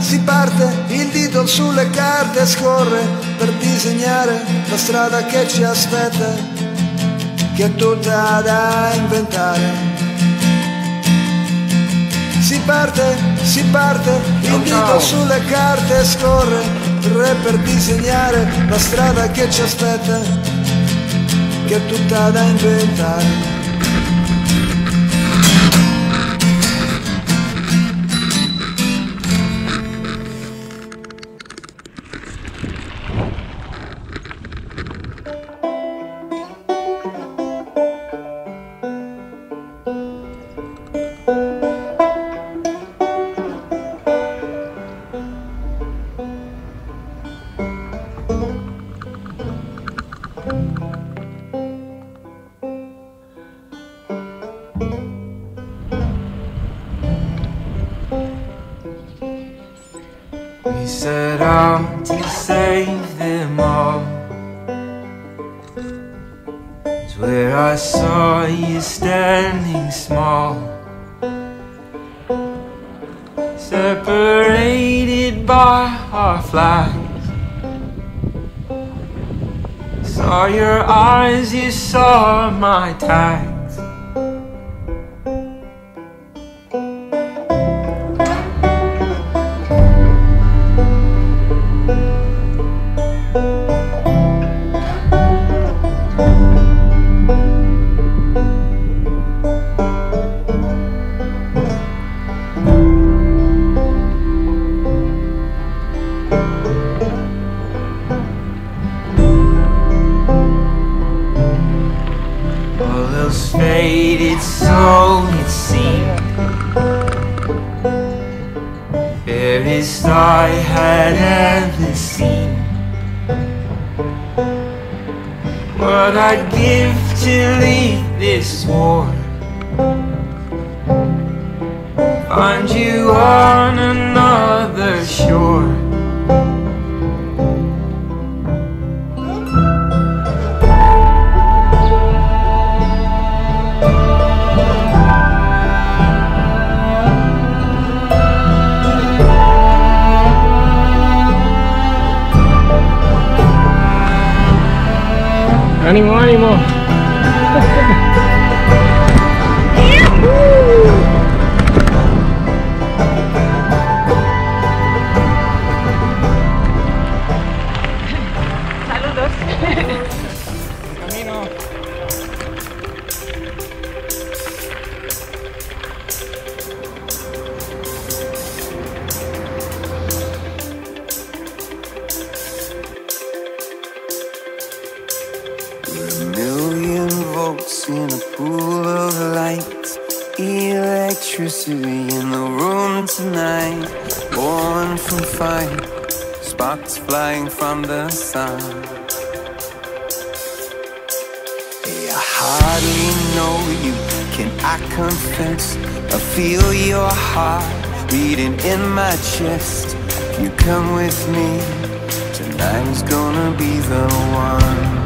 si parte, il dito sulle carte scorre per disegnare la strada che ci aspetta, che è tutta da inventare. Si parte, il dito sulle carte scorre per disegnare la strada che ci aspetta, che è tutta da inventare. We set out to save them all. It's where I saw you standing small, separated by our flags. Saw your eyes, you saw my tags. Faded, so it seemed, fairest I had ever seen. What I'd give to leave this war, find you on another shore. Ánimo, ánimo. Saludos. Camino. In a pool of light, electricity in the room tonight. Born from fire, sparks flying from the sun. Hey, I hardly know you, can I confess? I feel your heart beating in my chest. Can you come with me? Tonight's gonna be the one.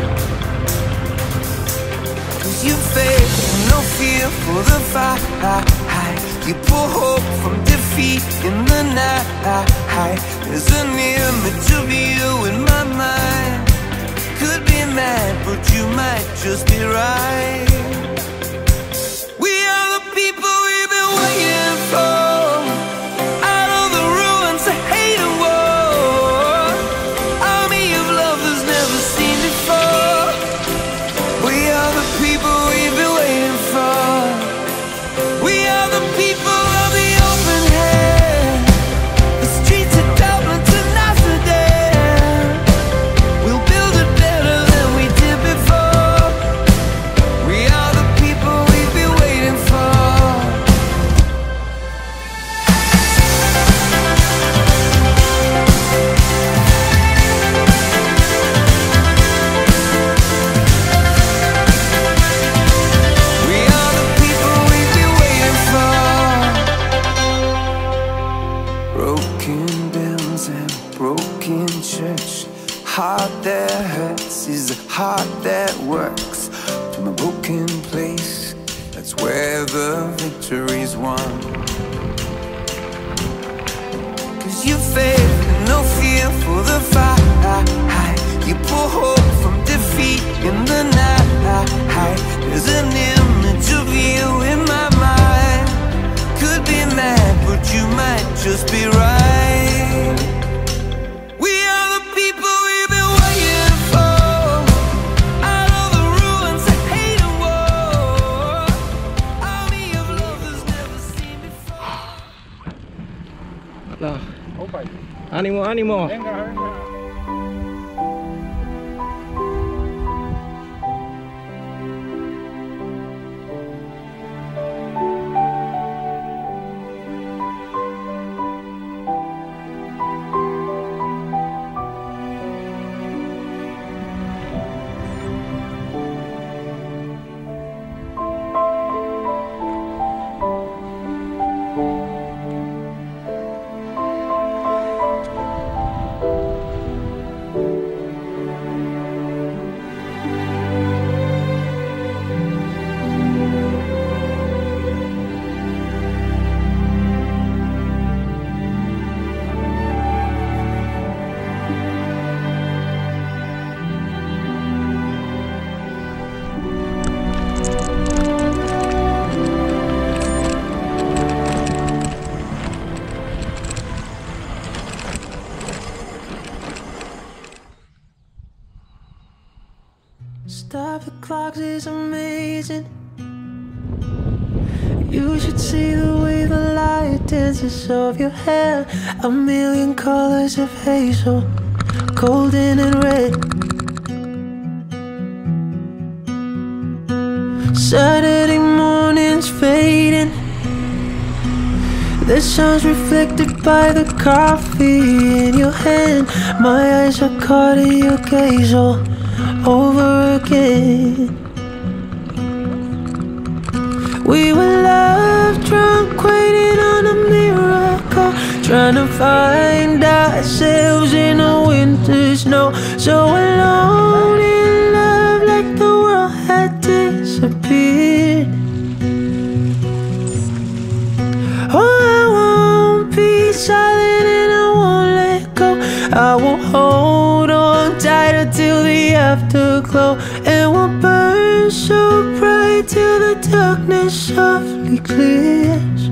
You face no fear for the fight. You pull hope from defeat in the night. There's an image of you in my mind. Could be mad, but you might just be right. We are the people we've been waiting for. Out of the ruins of hate and war, army of lovers never seen before. We are the people we've been waiting for. We are the people of the open hand. The streets of Dublin to Amsterdam. We'll build it better than we did before. We are the people we've been waiting for. Heart that hurts is a heart that works. From a broken place, that's where the victory's won. 'Cause your faith and no fear for the fight. You pull hope from defeat in the night. There's an image of you in my mind. Could be mad, but you might just be right. We are the people we've been waiting for. Out of the ruins of hate and war. Army of lovers never seen before. No. Animo, animo. Venga, venga. Stop the clocks is amazing. You should see the way the light dances off your hair. A million colors of hazel, golden and red. Saturday morning's fading. The sun's reflected by the coffee in your hand. My eyes are caught in your gaze all over again. We were love drunk, waiting on a miracle, trying to find ourselves in a winter snow. So alone in love, like the world had disappeared. Oh, I won't be silent and I won't let go. I will hold on tighter till the afterglow, and we'll burn so bright till the darkness softly clears.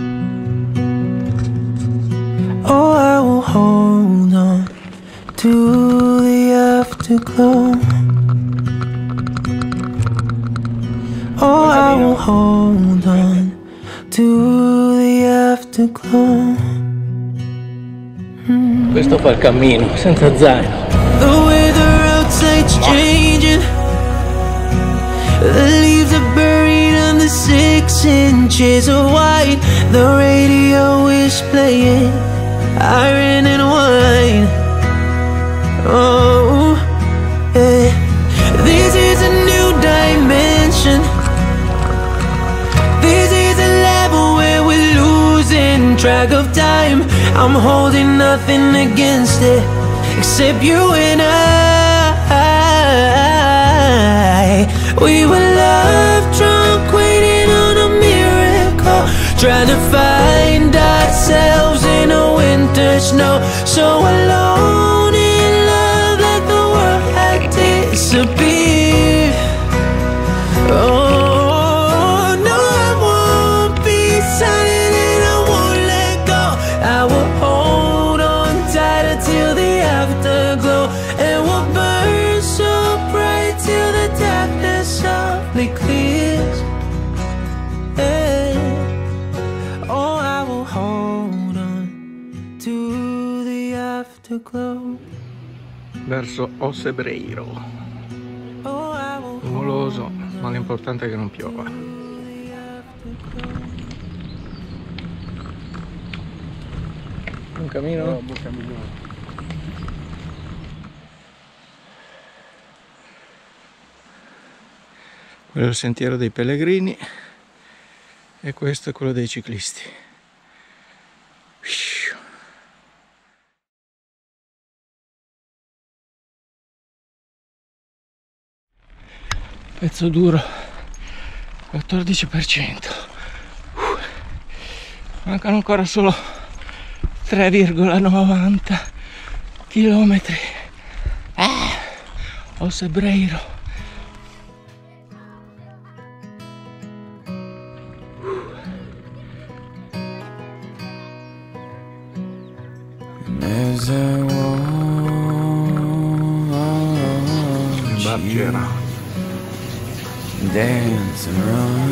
Oh, I will hold on to the afterglow. Oh, I will hold on to the afterglow. Questo fa il cammino, senza zaino. The weather outside's changing. The leaves are buried under 6 inches of white. The radio is playing Iron and Wine. Oh, yeah. This is a new dimension. This is a level where we're losing track of time. I'm holding nothing against it except you and I. We were love drunk, waiting on a miracle, trying to find ourselves in a winter snow. So alone in love, like the world had disappeared. Oh, no, I won't be silent and I won't let go. I will hold on tighter till the afterglow, and we'll burn so bright till the darkness softly clears. Yeah. Oh, I will hold on to the afterglow. Verso Ossebreiro. Oh, I will Nuvoloso, ma l'importante è che non piova. Buon cammino? No, buon cammino. Quello è il sentiero dei pellegrini e questo è quello dei ciclisti. Pezzo duro 14%. Mancano ancora solo 3,90 chilometri. O Sebreiro. As I watch you dance and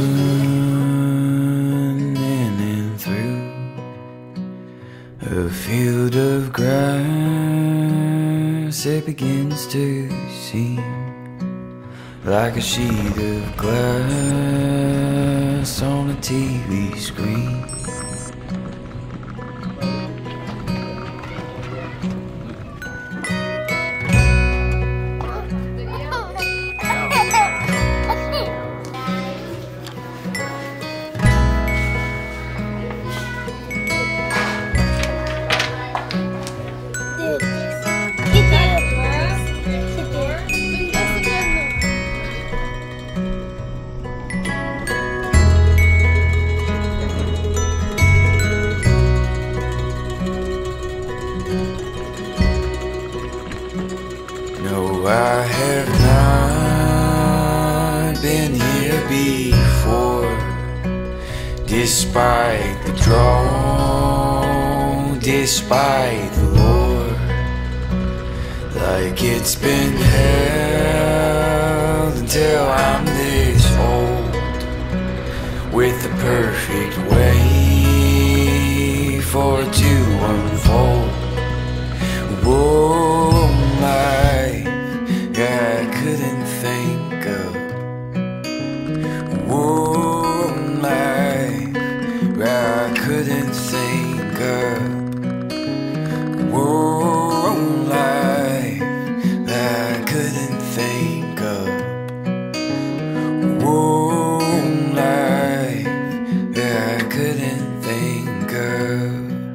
run in and through a field of grass, it begins to seem like a sheet of glass on a TV screen. I have not been here before, despite the draw, despite the lore, like it's been held until I'm this old, with the perfect way for it to unfold. Whoa, life, yeah, I couldn't think of. Whoa, life, yeah, I couldn't think of. Whoa, life, yeah, I couldn't think of. Whoa, life, yeah, I couldn't think of.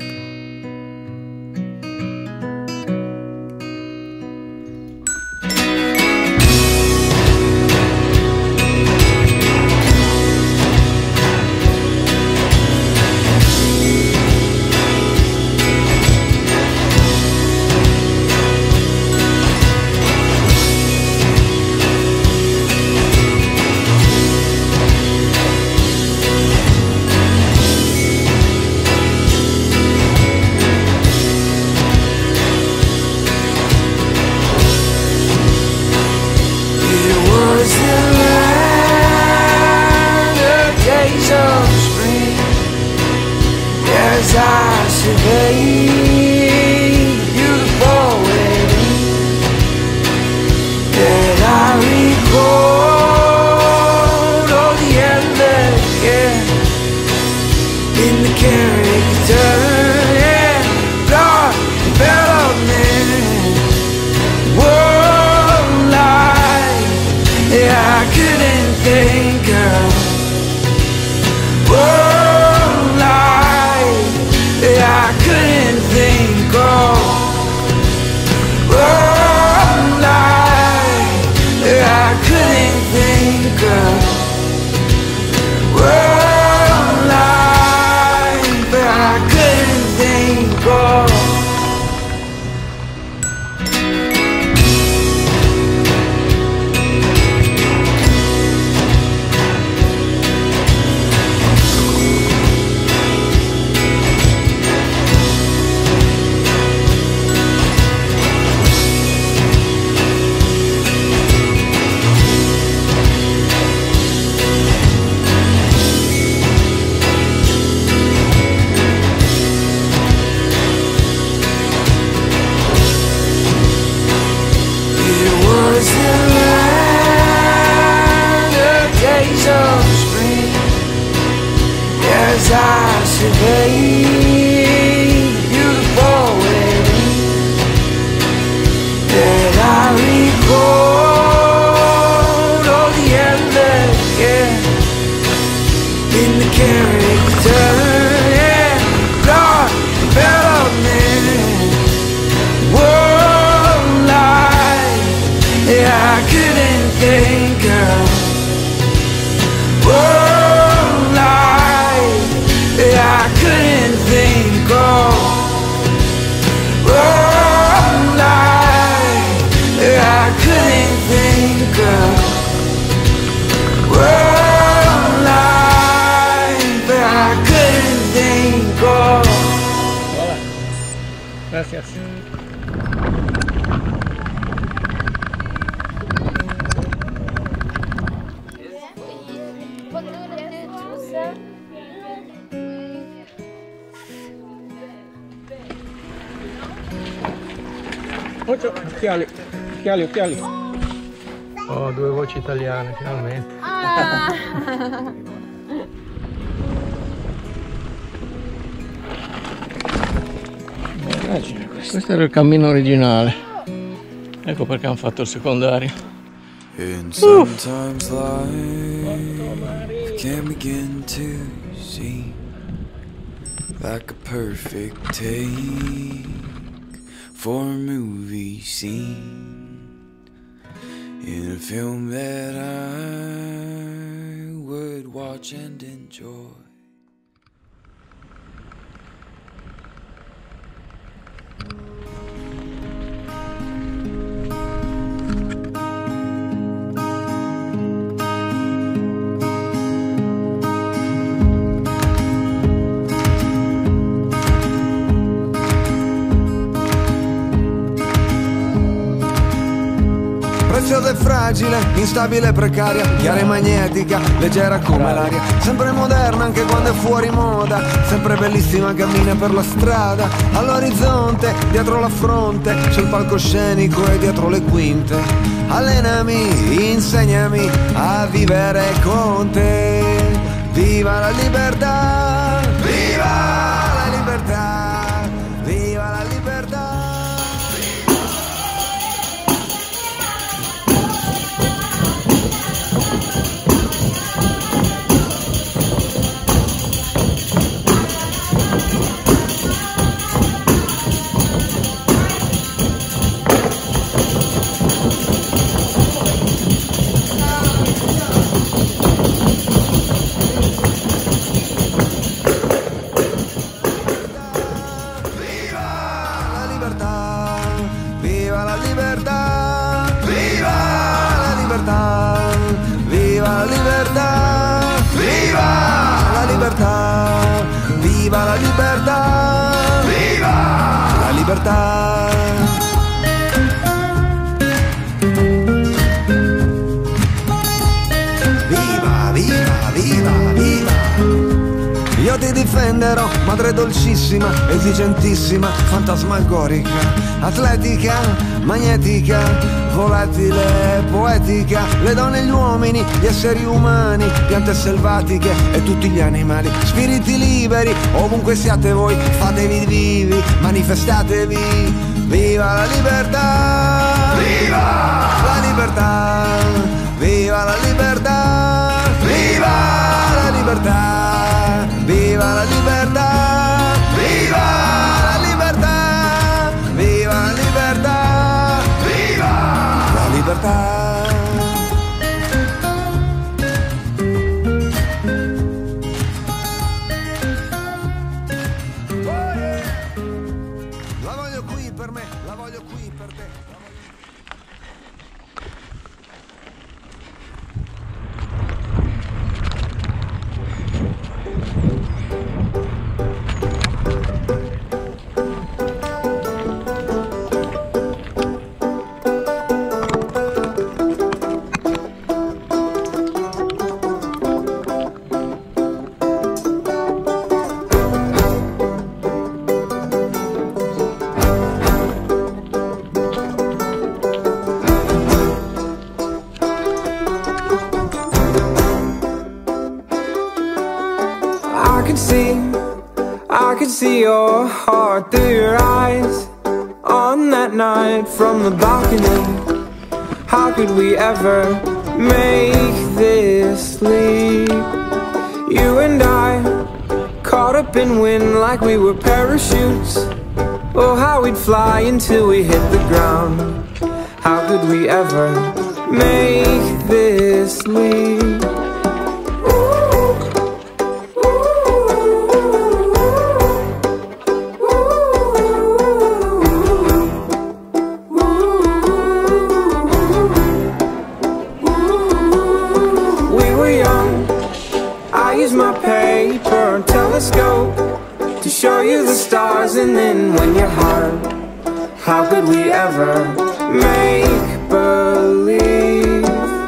As I survey the beautiful wedding that I record all the endless in the character and blood development. Whoa, life, yeah, I couldn't think of. Whoa, I couldn't think of. Oh, life, I couldn't think of. Oh, life, I couldn't think of. As I survey the beautiful wedding that I record all the endless in the character and blood development. Whoa, life, yeah, I couldn't think of. Whoa, I couldn't think Gracias. Occhiali, occhiali, occhiali. Oh, 2 voci italiane, finalmente. Questo era il cammino originale. Ecco perché hanno fatto il secondario. And sometimes life can begin to seem like a perfect take for a movie scene in a film that I would watch and enjoy. Preziosa e fragile, instabile e precaria, chiara e magnetica, leggera come l'aria, sempre moderna anche quando è fuori moda, sempre bellissima, cammina per la strada, all'orizzonte, dietro la fronte, sul palcoscenico e dietro le quinte. Allenami, insegnami a vivere con te. Viva la libertà, viva la libertà, viva la libertà. Viva la libertà, viva la libertà, viva la libertà, viva la libertà, viva la libertà, viva la libertà. Viva, viva, viva, viva. Io ti difenderò, madre dolcissima, esigentissima, fantasmagorica, atletica, magnetica, volatile, poetica, le donne e gli uomini, gli esseri umani, piante selvatiche e tutti gli animali, spiriti liberi, ovunque siate voi, fatevi vivi, manifestatevi, viva la libertà, viva la libertà, viva la libertà, viva la libertà. Viva la libertà, viva la libertà, viva la libertà, viva la libertà. La voglio qui per me, la voglio qui per te. I could see your heart through your eyes on that night from the balcony. How could we ever make this leap? You and I, caught up in wind like we were parachutes. Oh, how we'd fly until we hit the ground. How could we ever make this leap? to show you the stars. And then when you're hard, how could we ever make believe?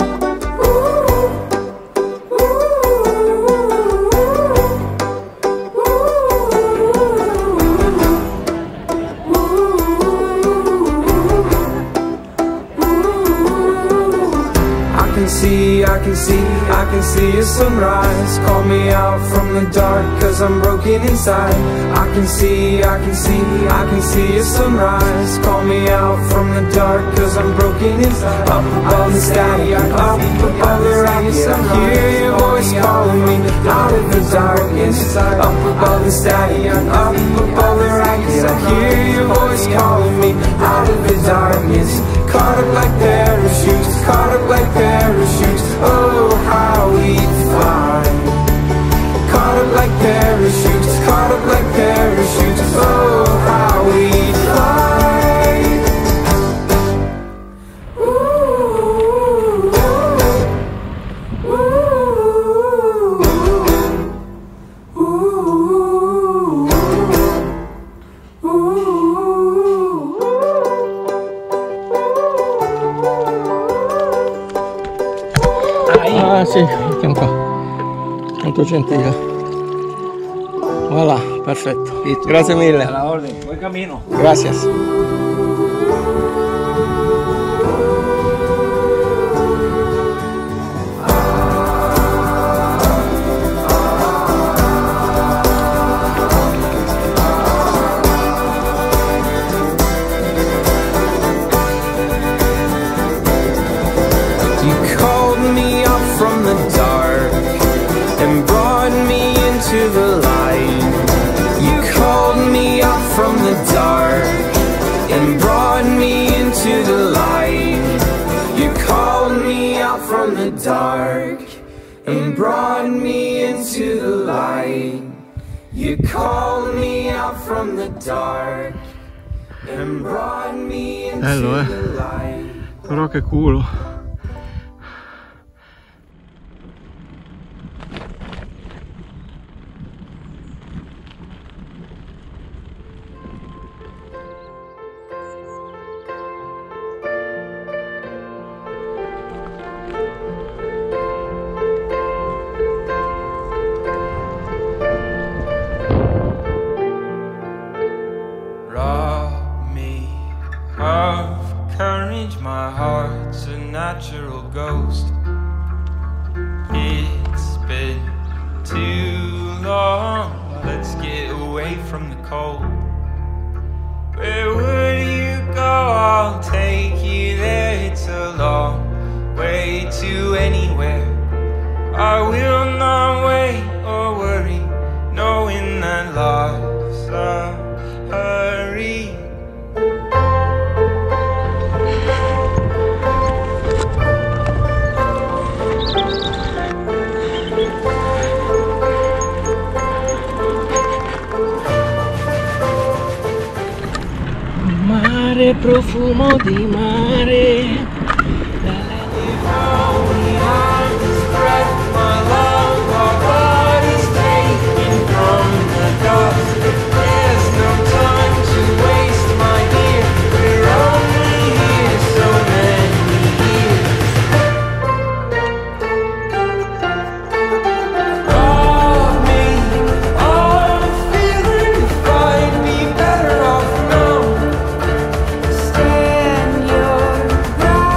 I can see a sunrise. Call me out from the dark, cause I'm broken inside. I can see a sunrise. Call me out from the dark, cause I'm broken inside. Up above the sky, up above the racket, I hear your voice calling me out of the darkness. Up above the sky, up above the racket, I hear your voice calling me out of the darkness. Caught up like parachutes, caught up like parachutes. Oh, how we fly. Caught up like parachutes, caught up like parachutes. Oh, how we fly. Ooh, ooh, ooh, ooh. Ah sì, mettiamo qua. Molto gentile. Voilà, perfetto. Grazie mille. A la orden, buen camino. Gracias. Dark and brought me into the light. You called me out from the dark and brought me into the light. Però che culo. My heart's a natural ghost. It's been too long. Let's get away from the cold. Where would you go? I'll take you there. It's a long way to anywhere. I will not wait or worry, knowing that life's a hurry. Mare, profumo di mare. Stand your ground.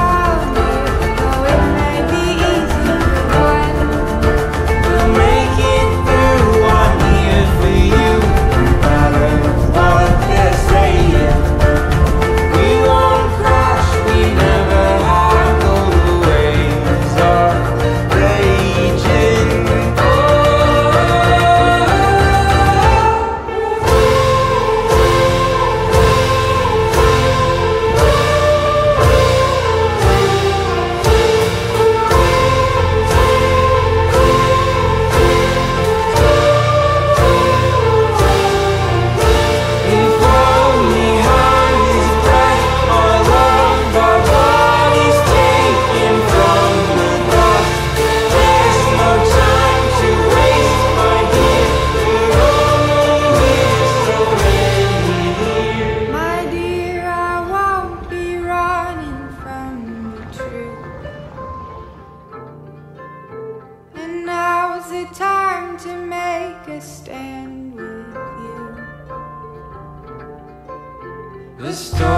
stand with you. The story